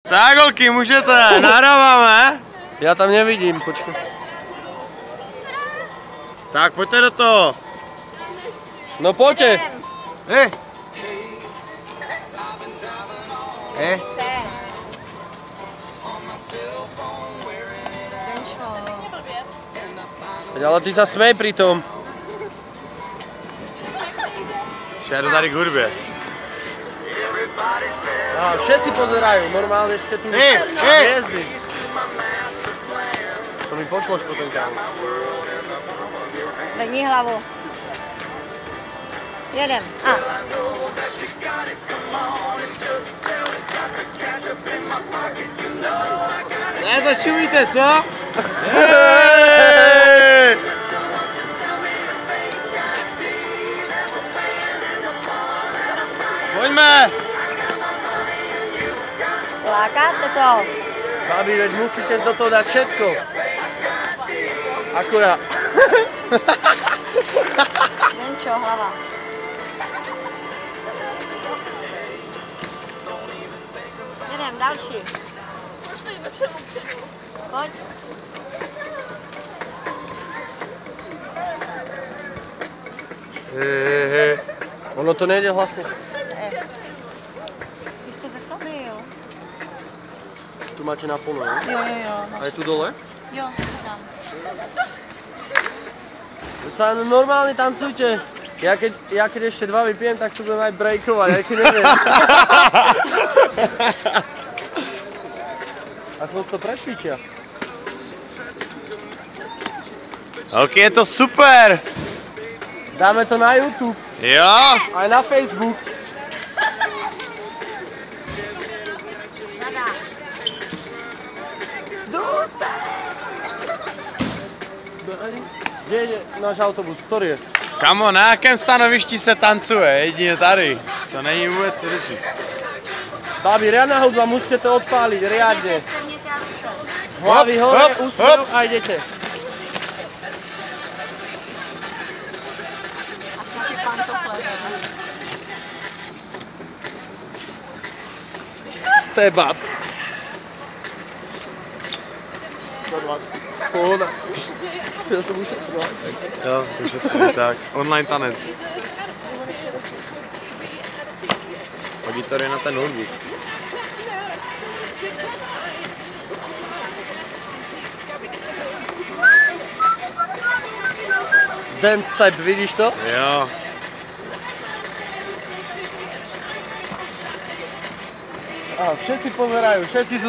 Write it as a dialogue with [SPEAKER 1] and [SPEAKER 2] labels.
[SPEAKER 1] Tak holky, můžete, nahráváme?
[SPEAKER 2] Já tam nevidím, počkej.
[SPEAKER 1] Tak pojďte do toho.
[SPEAKER 2] No pojďte. Ale ty sa smej pri tom.
[SPEAKER 1] Šéro tady k hudbě.
[SPEAKER 2] No, všetci pozerajú, normálne ste tu hviezdy. To mi pošloš potom kámo.
[SPEAKER 3] Zvedni hlavu. Jedem. A.
[SPEAKER 1] Ne, to čumíte, co? Pojďme!
[SPEAKER 3] Lákáte to?
[SPEAKER 2] Babi, veď musíte do toho dať všetko. Akurát.
[SPEAKER 3] Denčo, hlava. Jedem, další. Pojď.
[SPEAKER 2] Ono to nejde hlasně.
[SPEAKER 3] Ty jsi to zastavil.
[SPEAKER 2] Tu máte na plno, ne?
[SPEAKER 3] Jo.
[SPEAKER 2] A je tu dole?
[SPEAKER 3] Jo, tam.
[SPEAKER 2] Veď sa normálne tancujte. Ja keď ešte dva vypijem, tak tu budem aj breakovať, aj keď neviem. Aspoň si to precvičia.
[SPEAKER 1] Holky, je to super!
[SPEAKER 2] Dáme to na YouTube.
[SPEAKER 1] Jo?
[SPEAKER 2] Aj na Facebook. Kde je náš autobus? Ktorý je?
[SPEAKER 1] Kamo, na jakém stanovišti se tancuje? Jedině tady. To není vůbec řešit.
[SPEAKER 2] Babi, riadna hudba, musíte to odpáliť, riadne. Hlavy hore, úsmev a idete. Step up. 120. Pohoda. Já jsem ušetřil.
[SPEAKER 1] Jo, ušetřili, tak. Online tanec. Hodí tady na ten notebook.
[SPEAKER 2] Dance step, vidíš to?
[SPEAKER 1] Jo.
[SPEAKER 2] A všetci pozerajú, všetci sú